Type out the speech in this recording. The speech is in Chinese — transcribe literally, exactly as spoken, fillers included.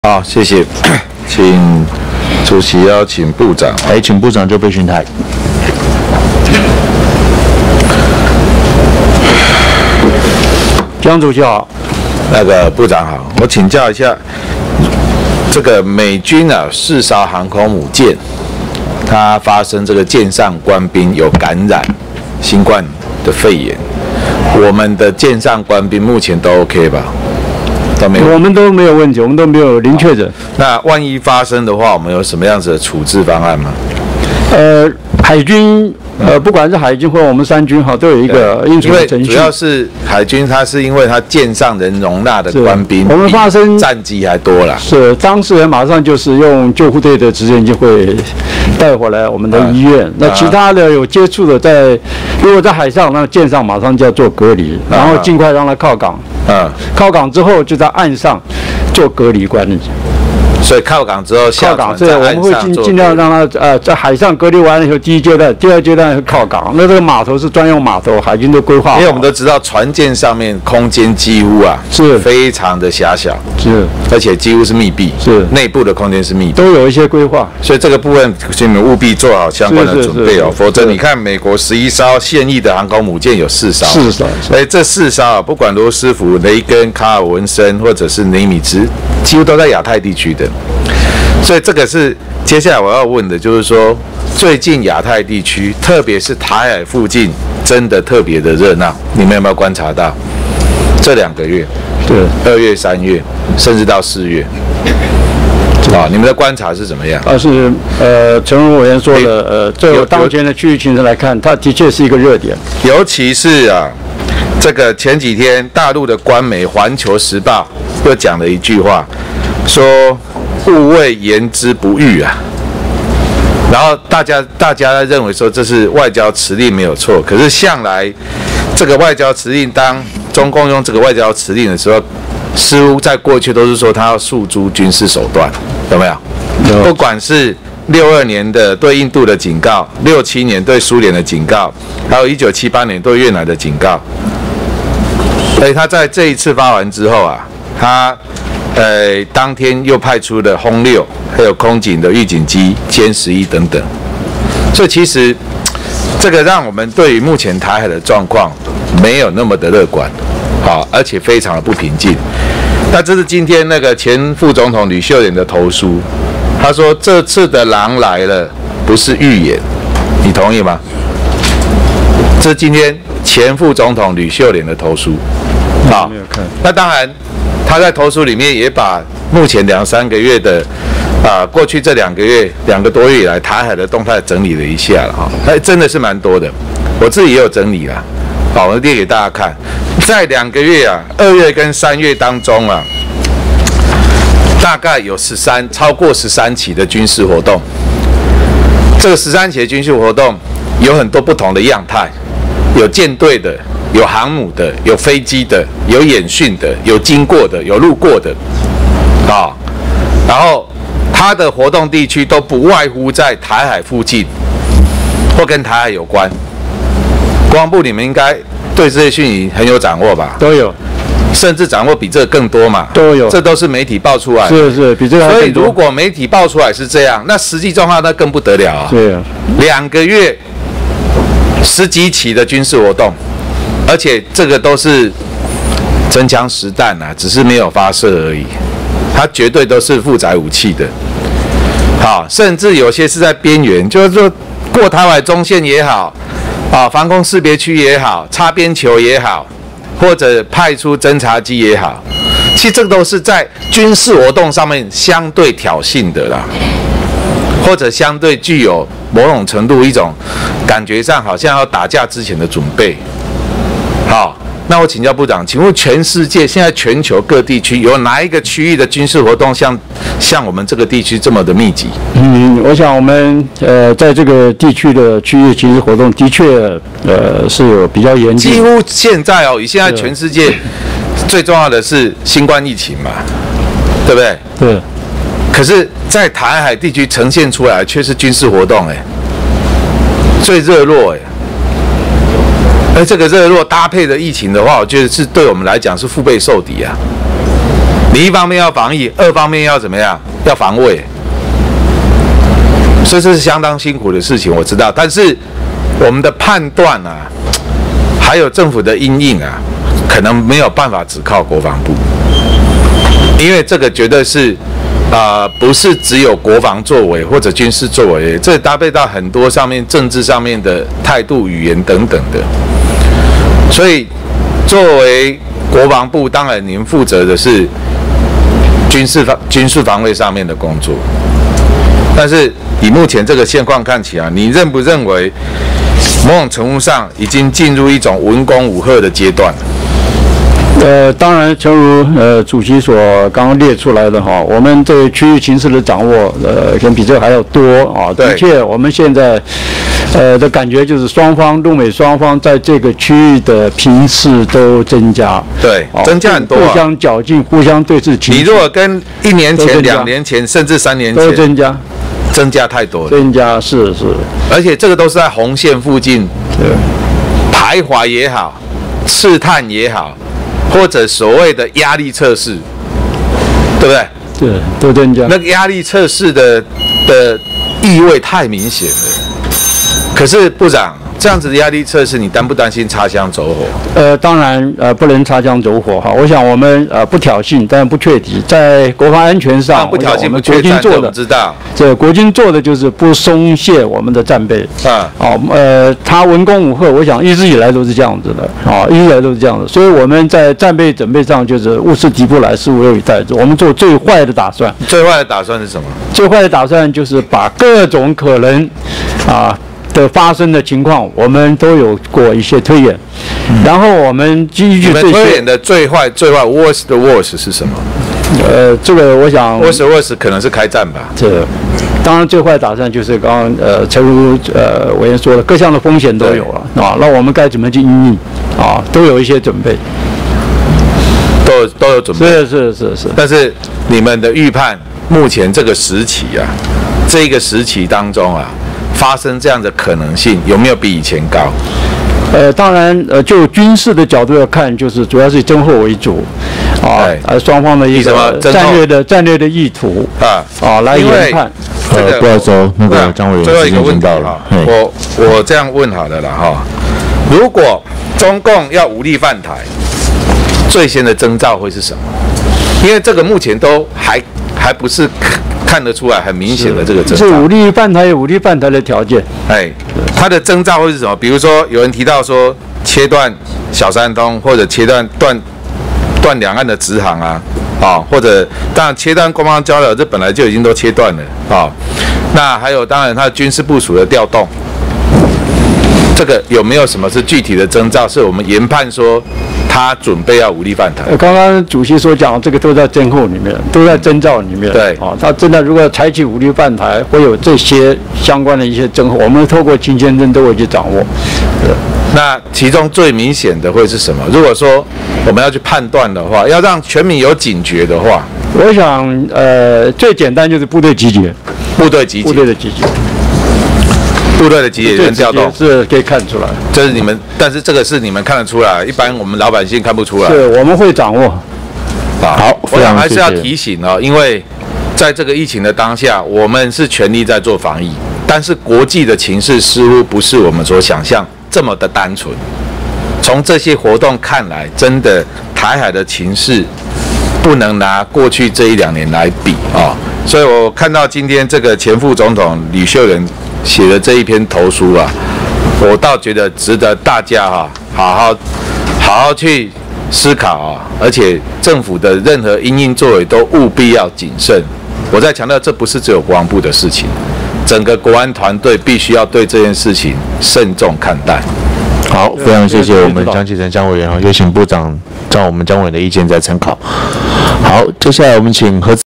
好，谢谢，请主席邀请部长。 哎，请部长就备询台。 江主席好， 那个部长好，我请教一下，这个美军啊四艘航空母舰，它发生这个舰上官兵有感染新冠的肺炎，我们的舰上官兵目前都 OK 吧？都没有， 我们都没有问题，我们都没有零确诊。 那万一发生的话，我们有什么样子的处置方案吗？ 呃，海军呃，不管是海军或我们三军哈，都有一个应处的程序。 主要是海军，它是因为它舰上能容纳的官兵， 我们发生战机还多啦。 是当事人马上就是用救护队的直升机会带回来我们的医院。啊、那其他的有接触的在，如果在海上，那舰上马上就要做隔离，啊、然后尽快让他靠港。嗯，靠港之后就在岸上做隔离管理。 所以靠港之后下船，对，我们会尽尽量让他呃在海上隔离完了以后，第一阶段、第二阶段是靠港。那这个码头是专用码头，海军都规划好。 因为我们都知道船舰上面空间几乎啊是非常的狭小， 是， 而且几乎是密闭， 是内部的空间是密闭， 都有一些规划。 所以这个部分请你们务必做好相关的准备哦，否则你看美国十一艘现役的航空母舰有四艘， 四艘， 所以这四艘啊，不管罗斯福、雷根、卡尔文森或者是尼米兹，几乎都在亚太地区的。所以这个是接下来我要问的，就是说最近亚太地区，特别是台海附近，真的特别的热闹。你们有没有观察到？这两个月， 对， 二月、三月，甚至到四月，啊，你们的观察是怎么样？ 啊，是呃，陈荣委员说的，呃，这有当前的区域情势来看，它的确是一个热点， 尤其是啊，这个前几天大陆的官媒《环球时报》又讲了一句话，说。勿谓言之不预啊，然后大家大家认为说这是外交辞令没有错，可是向来这个外交辞令，当中共用这个外交辞令的时候，似乎在过去都是说他要诉诸军事手段，有没有？有。不管是六二年的对印度的警告，六七年对苏联的警告，还有一九七八年对越南的警告，所以他在这一次发完之后啊，他。呃，当天又派出了轰六，还有空警的预警机歼十一等等，所以其实这个让我们对于目前台海的状况没有那么的乐观，好，而且非常的不平静。那这是今天那个前副总统吕秀莲的投书，他说这次的狼来了不是预演，你同意吗？这是今天前副总统吕秀莲的投书，好，没有看。那当然。他在投书里面也把目前两三个月的，啊、呃，过去这两个月两个多月以来台海的动态整理了一下了哈，哎，真的是蛮多的，我自己也有整理啦，好，我列给大家看，在两个月啊，二月跟三月当中啊，大概有十三超过十三起的军事活动，这个十三起的军事活动有很多不同的样态，有舰队的。有航母的，有飞机的，有演训的，有经过的，有路过的，啊，然后它的活动地区都不外乎在台海附近，或跟台海有关。国防部你们应该对这些讯息很有掌握吧？ 都有， 甚至掌握比这个更多嘛？ 都有， 这都是媒体爆出来的。 是是，比这个还更多。 所以如果媒体爆出来是这样，那实际状况那更不得了啊！ 对啊， 两个月十几起的军事活动。而且这个都是真枪实弹啊，只是没有发射而已。它绝对都是负载武器的，好，甚至有些是在边缘，就是说过台海中线也好，啊，防空识别区也好，擦边球也好，或者派出侦察机也好，其实这个都是在军事活动上面相对挑衅的啦，或者相对具有某种程度一种感觉上好像要打架之前的准备。好，那我请教部长，请问全世界现在全球各地区有哪一个区域的军事活动像像我们这个地区这么的密集？ 嗯，我想我们呃在这个地区的区域军事活动的确呃是有比较严谨。 几乎现在哦，以现在全世界最重要的是新冠疫情嘛，对不对？ 对。 可是，在台海地区呈现出来却是军事活动，哎，最热络，哎。而这个热络搭配的疫情的话，我觉得是对我们来讲是腹背受敌啊。 你一方面要防疫，二方面要怎么样？要防卫，所以这是相当辛苦的事情，我知道。但是我们的判断啊，还有政府的因应啊，可能没有办法只靠国防部，因为这个绝对是。啊、呃，不是只有国防作为或者军事作为，这搭配到很多上面政治上面的态度、语言等等的。所以，作为国防部，当然您负责的是军事防、军事防卫上面的工作。但是以目前这个现况看起来，你认不认为某种程度上已经进入一种文攻武吓的阶段？ 呃，当然，诚如呃主席所刚刚列出来的哈，我们对区域情势的掌握，呃，可能比这个还要多啊。的确，我们现在呃的感觉就是双方陆美双方在这个区域的频次都增加， 对，增加很多、啊， 互相较劲，互相对峙。 你如果跟一年前、两年前，甚至三年前都增加， 增加太多了。 增加是是， 而且这个都是在红线附近徘徊也好，试探也好。或者所谓的压力测试，对不对？ 对，都增加。 那个压力测试的的意味太明显了。可是部长，这样子的压力测试，你担不担心擦枪走火？ 呃，当然，呃，不能擦枪走火哈。我想我们呃不挑衅，但不确敌，在国防安全上， 不挑衅不国军做的， 知道。 这国军做的就是不松懈我们的战备啊。哦，呃，他文攻武吓，我想一直以来都是这样子的啊，一直以来都是这样的。所以我们在战备准备上就是物是敌不来，是无有以待之。我们做最坏的打算。 最坏的打算是什么？ 最坏的打算就是把各种可能啊。的发生的情况，我们都有过一些推演，嗯、然后我们基于这些。 推演的最坏最坏 worst 的 worst 是什么？ 呃，这个我想 worst worst 可能是开战吧。 这当然最坏打算就是刚刚呃，诚如呃委员说的，各项的风险都有了啊，那我们该怎么去应对啊？都有一些准备， 都有都有准备。 是是是是。 但是你们的预判，目前这个时期啊，这个时期当中啊。发生这样的可能性有没有比以前高？ 呃，当然，呃，就军事的角度要看，就是主要是以征后为主，啊，呃，双方的一个战略的战略的意图啊啊来研判。 呃，不好意思哦，那个张委员， 最后一个问题哈，我我这样问好了啦哈，如果中共要武力犯台，最先的征兆会是什么？因为这个目前都还还不是。看得出来很明显的这个征兆， 是武力犯台有武力犯台的条件。 哎，它的征兆会是什么？比如说有人提到说切断小三通，或者切断断断两岸的直航啊，啊、哦，或者当然切断官方交流，这本来就已经都切断了啊、哦。那还有当然它的军事部署的调动，这个有没有什么是具体的征兆？是我们研判说。他准备要武力犯台。 呃，刚刚主席所讲，这个都在征候里面，都在征兆里面。 对， 啊，他真的如果采取武力犯台，会有这些相关的一些征候，我们透过勤监侦都会去掌握。 那其中最明显的会是什么？如果说我们要去判断的话，要让全民有警觉的话， 我想，呃，最简单就是部队集结， 部队集结， 部队的集结。 部队的集结跟调动是可以看出来， 这是你们，但是这个是你们看得出来，一般我们老百姓看不出来。 是，我们会掌握。 好，我想还是要提醒哦，因为在这个疫情的当下，我们是全力在做防疫，但是国际的情势似乎不是我们所想象这么的单纯。从这些活动看来，真的台海的情势不能拿过去这一两年来比啊、哦。所以我看到今天这个前副总统李秀莲写的这一篇投书啊，我倒觉得值得大家哈、啊、好好好好去思考啊，而且政府的任何因应作为都务必要谨慎。我在强调，这不是只有国防部的事情，整个国安团队必须要对这件事情慎重看待。 好，非常谢谢我们江启臣江委员，有请部长照我们江委员的意见再参考。好，接下来我们请何